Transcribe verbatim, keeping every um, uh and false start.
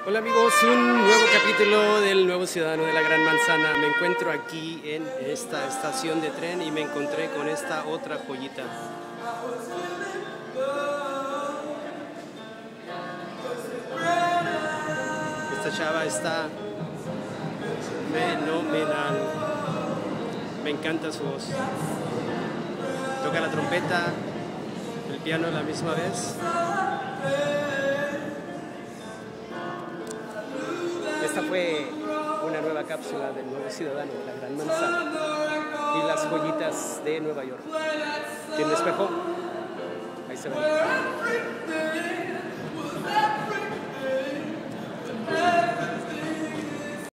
Hola amigos, un nuevo capítulo del Nuevo Ciudadano de la Gran Manzana. Me encuentro aquí en esta estación de tren y me encontré con esta otra joyita. Esta chava está fenomenal. Me encanta su voz. Toca la trompeta, el piano a la misma vez. Esta fue una nueva cápsula del Nuevo Ciudadano de la Gran Manzana y las joyitas de Nueva York. ¿Tiene espejo? Ahí se ve.